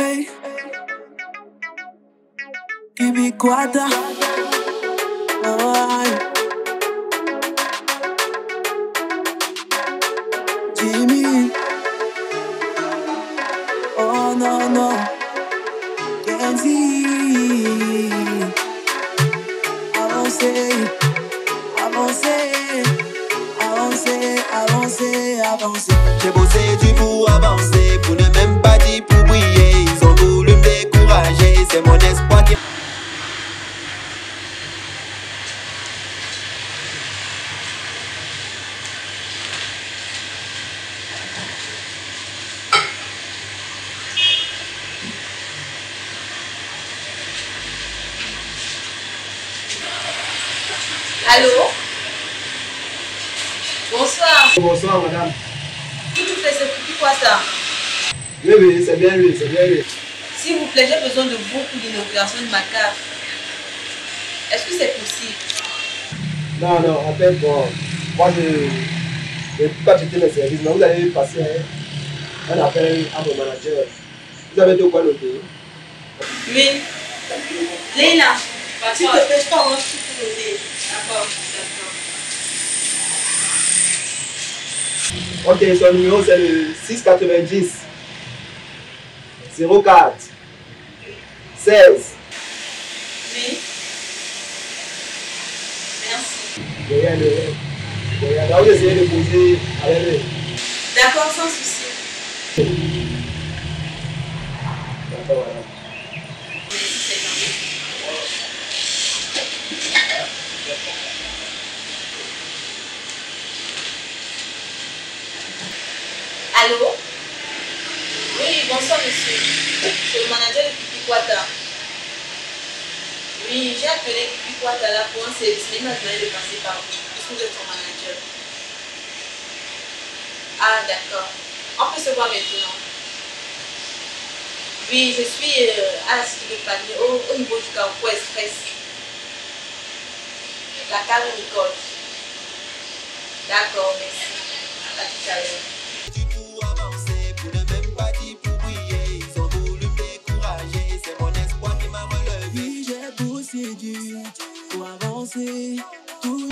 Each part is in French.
Hey, Kibikwata. Jimmy. Oh no, no. Kenzie. Avancer, avancer, avancer, avancer, avancer. J'ai bossé dur pour avancer, pour ne même pas dire pour briller. Ils ont voulu me décourager, c'est mon espoir qui... Allô? Bonsoir. Bonsoir madame. S'il vous plaît, c'est pour quoi ça? Oui, oui, c'est bien lui, c'est bien lui. S'il vous plaît, j'ai besoin de vous pour l'inauguration de ma cave. Est-ce que c'est possible? Non, non, en fait, bon, moi je ne peux pas quitter mes services, mais vous allez passer un appel à mon manager. Vous avez de quoi noter? Oui. Léna, s'il te plaît, je t'envoie tout pour noter. D'accord, d'accord. Ok, son numéro c'est le 690 04 16. Oui. Merci. De rien, de rien. De rien. Là, vous essayez de poser avec lui. D'accord, sans souci. D'accord, voilà. Merci, c'est gentil. Allô? Oui, bonsoir monsieur. C'est le manager de Kibikwata. Oui, j'ai appelé Kibikwata là pour un service, mais il m'a demandé de passer par vous, puisque vous êtes son manager. Ah, d'accord. On peut se voir maintenant. Oui, je suis à la cité de panier, au niveau du Carrefour Express. La cave Nicole. D'accord, merci. À tout à l'heure. Pour avancer, pour ne même pas dire pour briller. Ils ont voulu me décourager, c'est mon espoir qui m'a relevé. Oui, j'ai bossé dur pour avancer. Tout.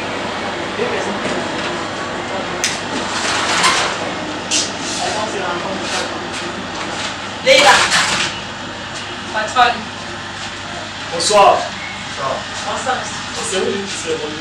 Leila, patronne. Bonsoir. Bonsoir, monsieur. C'est où? C'est bon.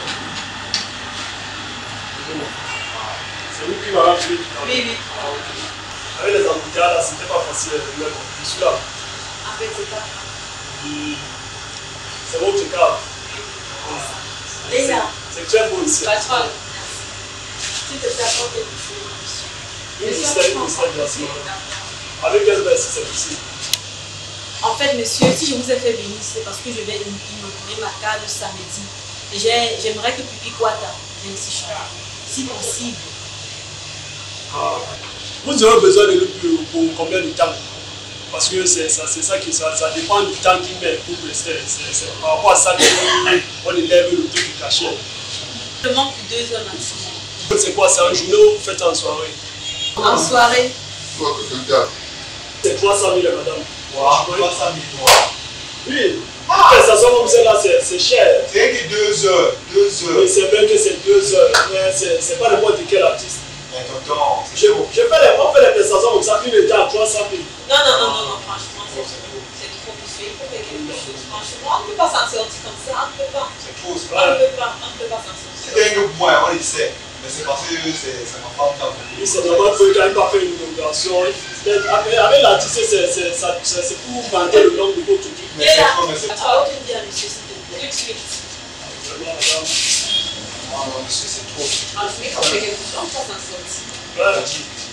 C'est où qui m'a rappelé? Oui, oui. Ah, ok. Avec les embouteillages là, c'était pas facile. Je suis là. En fait, c'est pas. C'est votre cas. Leila, C'est très beau ici. patronne. S'il te plaît, apporte quelque chose. Ministère de la Ciment. Avec quel verset c'est possible? En fait, monsieur, si je vous ai fait venir, c'est parce que je vais inaugurer ma cave samedi. Et j'aimerais que Kibikwata vienne ici chanter, si possible. Ah. Vous aurez besoin de lui pour combien de temps? Parce que c'est ça qui ça dépend du temps qu'il met pour rester. C'est par rapport à ça qu'on élève le taux du cachet. Je manque plus 2 heures maximum. C'est quoi? C'est un journée ou vous faites en soirée? En soirée. C'est 300 000, madame. Wow, 300 000 dollars. Oui. Les stations comme celle-là, c'est cher. C'est que 2 heures. 2 heures. Oui, c'est vrai que c'est 2 heures, mais c'est pas n'importe quel artiste. Mais tonton, On fait les prestations comme ça, une état à 300 000. Non, franchement, c'est trop monsieur. Il faut faire quelque chose. Franchement, on ne peut pas s'en sortir comme ça. On ne peut pas. c'est trop. On ne peut pas s'en sortir. C'est un point, on le sait. Mais c'est parce que c'est ma femme qui a Oui, c'est normal qu'il n'ait pas fait une inauguration. Avec l'artiste, c'est pour vanter le nom de votre truc. Mais c'est trop, mais c'est Tu trop. vas te dire, monsieur, s'il te plaît. Tout de suite. Vraiment, madame. Non, non, monsieur, c'est trop. Il faut faire quelque chose. On ne peut pas s'en sortir. Ouais.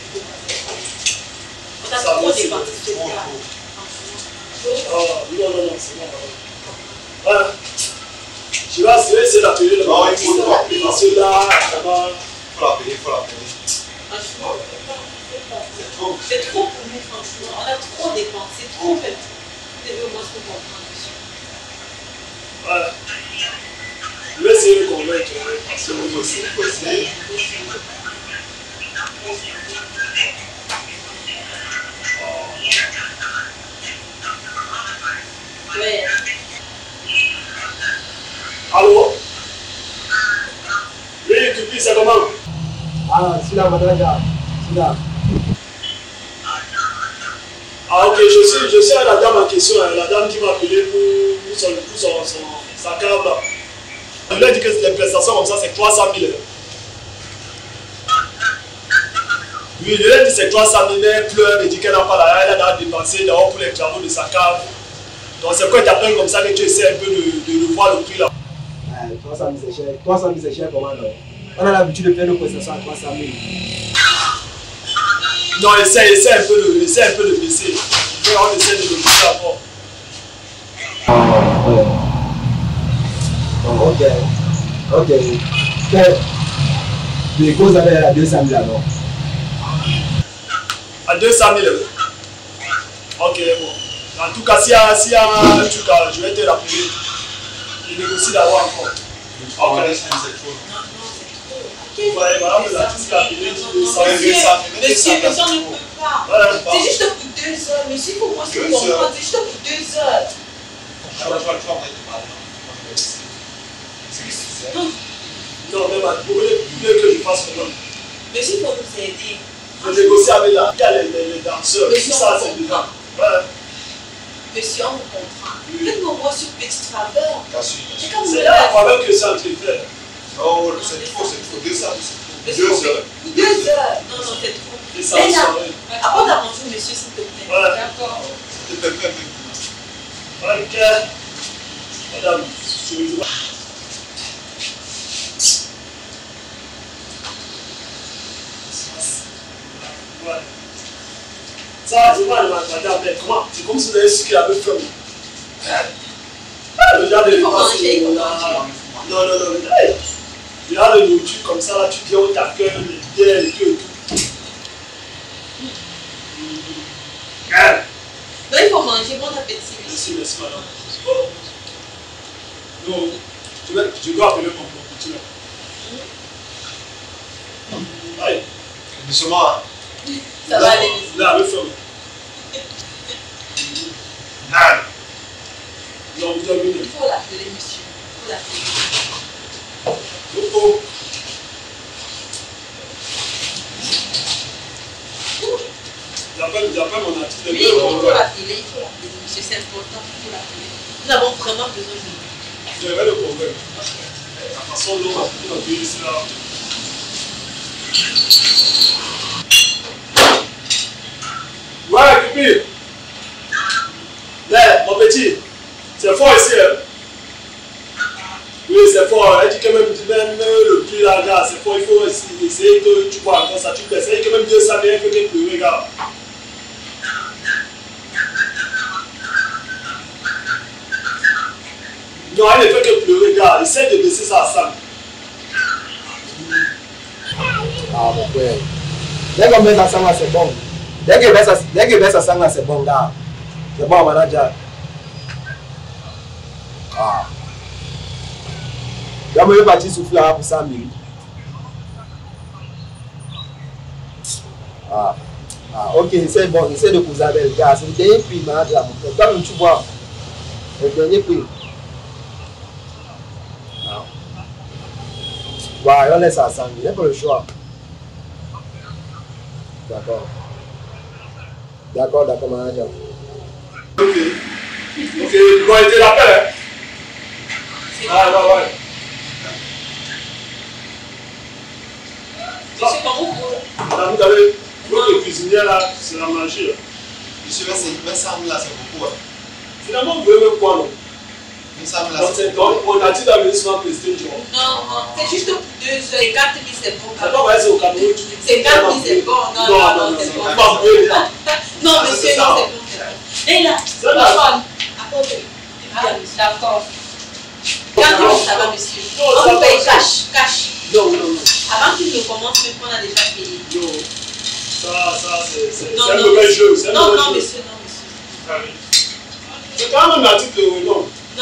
On a trop dépensé ce Trop, cas. trop. Franchement. Non, c'est bon, madame. Voilà. Je vais essayer d'appeler le Non, il faut le rappeler. parce que là, vraiment. Il faut l'appeler, il faut l'appeler. Franchement, on ne peut pas. C'est trop. C'est trop pour nous, franchement. On a trop dépensé, trop fait. Vous devez au moins se comprendre, monsieur. Voilà. Je vais essayer de convaincre. Parce que Vous aussi, il faut essayer. là, manager. C'est là. Ah ok, je suis à la dame en question, la dame qui m'a appelé pour sa cave là. Je lui ai dit que les prestations comme ça c'est 300 000. Oui, je lui ai dit c'est 300 000, mais elle pleure, elle dit qu'elle n'a pas la elle a dépensé d'abord pour les travaux de sa cave. Donc c'est quoi tu appelles comme ça que tu essaies un peu de revoir le prix là. 300 000 c'est cher. 300 000 c'est cher comment non? On a l'habitude de faire nos prestations à 300 000. Non, essaie un peu de baisser. On essaie de le baisser encore. Ouais. Bon, ok. Les causes avaient à 200 000 alors. À 200 000. Ok, bon. En tout cas, s'il y a un truc, je vais te rappeler. Je négocie d'abord encore. Ok. Ouais, voilà, l'artiste a appelé. Monsieur, on ne peut pas. Voilà. C'est juste pour 2 heures. Monsieur, il faut moi se comprendre. C'est juste pour 2 heures. Non, mais vous voulez que je fasse comment? Monsieur, il faut nous aider. Je négocie avec les danseurs. Tout ça, c'est dedans. Voilà. Monsieur, on vous comprend. Faites-moi voir sur une petite faveur. C'est comme C'est là la faveur que c'est en train de faire. Non, c'est trop, 200 c'est trop. 2 heures. 2 heures. Non, c'est trop. Et ça, Mais là, ça, avant d'avancer, monsieur, s'il te plaît. Voilà. D'accord. S'il te plaît. Ok. Madame, je vais voir. Ouais. Ça, je vois, madame, mais comment? C'est comme si vous avez su qu'il avait faim. Le genre de Il faut manger, il faut manger. Non. Hey. Il y a de nourriture comme ça, là, tu viens, on t'accueille, les bières et tout. Non, il faut manger. Bon appétit. Merci, madame. Non, je dois appeler mon petit là. Aïe. Doucement. Ça va aller. Là, le feu. Non, vous avez Il faut l'appeler, monsieur. Il faut l'appeler. Loco. J'appelle mon artiste de Oui, il faut l'appeler, monsieur. C'est important, il faut l'appeler. Nous avons vraiment besoin de lui. Je vais le problème. La façon dont on va appuyer ici là. Ouais, Kupi. Mais, mon petit, c'est fort ici. Hein? Oui, c'est fort. Elle dit que même le prix là, gars, c'est fort. Il faut essayer que tu vois encore ça. Tu peux essayer que même 200 000, il faut que tu regardes. Non, elle ne fait que pleurer, gars. Essaye de baisser ça à 100. Ah, mon frère. Dès qu'on met ça 100 là, c'est bon. Dès que baisse à 100 là, c'est bon, gars. C'est bon, manager. Ah. Je vais partir souffler pour 100 000. Ah, ok, c'est bon. Essaye de causer avec le gars. C'est le dernier prix, manager, mon frère. Toi-même, tu vois. Le dernier prix. Ouais, on laisse ça à 100 000, il n'y a pas le choix. D'accord, manager. Ok, ils vont aider la paix. Ah, ouais. Monsieur, comment vous? Là, vous avez votre cuisinière là, c'est la magie. Monsieur, mais 100 000 là, c'est beaucoup. Hein. Finalement, vous voulez même quoi, non? 100 000 là, Donc, c'est beaucoup. on a dit d'aller souvent prester une journée. Non, c'est juste pour 2 heures. Et 4 000, c'est bon. Attends, ouais, c'est au Cameroun. C'est 4 000, c'est bon. Non, c'est bon. Non, monsieur, non, c'est bon. Et là, accordez. D'accord. 4 000, ça va, monsieur. On vous paye cash. Non. Avant qu'il ne commence, on a déjà payé. Non. Ça, c'est un mauvais jeu. Non, monsieur. C'est quand même un article de nom. Non.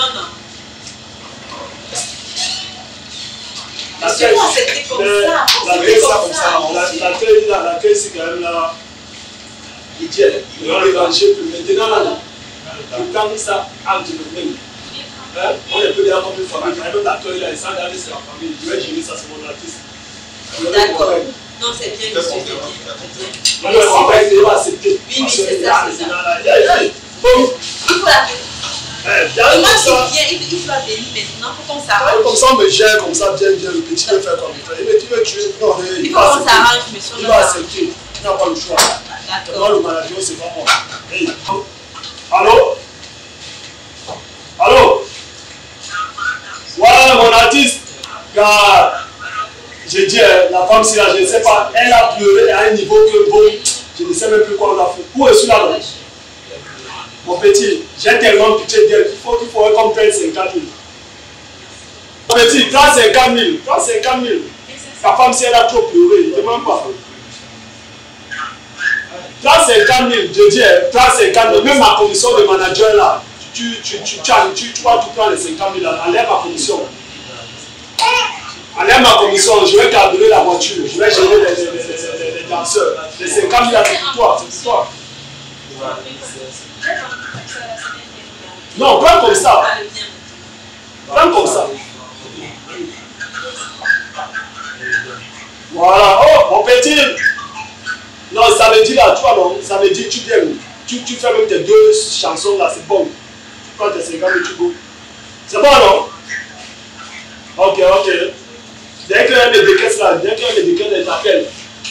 Monsieur, on s'était comme ça. L'accueil, c'est quand même là. Il dit, il va revancher plus. Maintenant, là, quand ça entre le même. On est peu déjà comme une famille. L'accueil, là, il s'en garde, c'est la famille. Je vais gérer ça, c'est mon artiste. D'accord. Non, c'est bien, monsieur, c'est bien. On va essayer d'accepter. Oui, c'est ça. Bon. Il faut l'appeler. Bien, Moi, comme ça. c'est bien, il doit venir maintenant pour qu'on s'arrange. Comme ça, on me gère, comme ça, bien, le petit veut faire comme il fait. Il veut tuer. Non, Il faut qu'on s'arrange, monsieur. Il va accepter. Il n'a pas le choix. Maintenant, le manager, c'est pas moi. Hey. Allô? Allô? Ouais, mon artiste. Car, j'ai dit, la femme, si là, je ne sais pas, elle a pleuré à un niveau que bon, je ne sais même plus quoi on a fait. Où est-ce là? Mon petit, j'ai tellement pitié d'elle qu'il faut comme prendre 50 000. Mon petit, prends 50 000. Prends 50 000. Ta femme, si elle a trop pleuré, ne demande pas. Prends 50 000, je dis, prends 50 000. Même ma commission de manager là, tu vas tout prendre les 50 000 là. Enlève ma commission. Enlève ma commission, je vais carburer la voiture, je vais gérer les danseurs. Les 50 000 là, c'est pour toi, c'est pour toi. Non, prends comme ça. Prends comme ça. Voilà. Oh, mon petit. Non, ça me dit là, tu vois, non, ça me dit, tu viens. Tu fais même tes 2 chansons là, c'est bon. Tu prends tes 50 000, tu go. C'est bon, non? Ok. Dès qu'elle me décaisse là, elle t'appelle.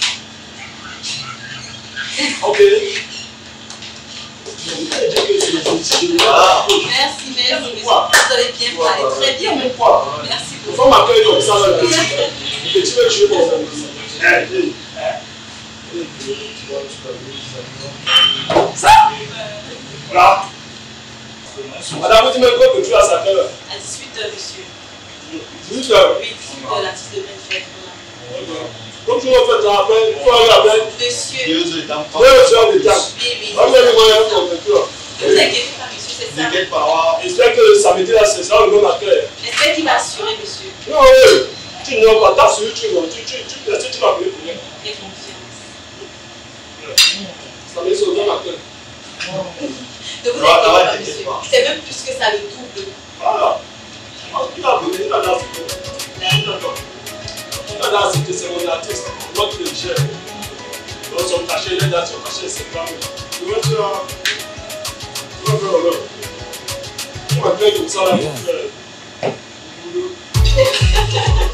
Ok. Merci. Vous avez bien parlé. Très bien. Merci beaucoup. Il faut m'accueillir comme ça, là, le petit veut tuer mon frère. Ça? Voilà. Madame, vous dites que tu as sa peur. À 18h, monsieur. 18h? Oui, 18h, l'artiste de 24h. Comme tu veux faire ça après, il faut aller après. Monsieur. 2 heures de temps. 2 heures de temps. Oui. On a les moyens pour faire ça. Ne vous inquiétez pas, monsieur, c'est ça. T'inquiète pas. J'espère que samedi là, c'est ça le bon accueil. J'espère qu'il va assurer, monsieur. Non, oui. Tu n'as pas ta sur tu vas payer pour rien. J'ai confiance. Ça me dit au bon accueil. Ne vous inquiétez pas, monsieur. C'est même plus que ça, le double. Voilà. Il a donné, il a accepté. Il a accepté, c'est mon artiste. Moi qui le gère. Donc son cachet, il est dans son cachet, c'est pas moi. Tu veux faire honneur. Tu m'appelles comme ça là pour faire.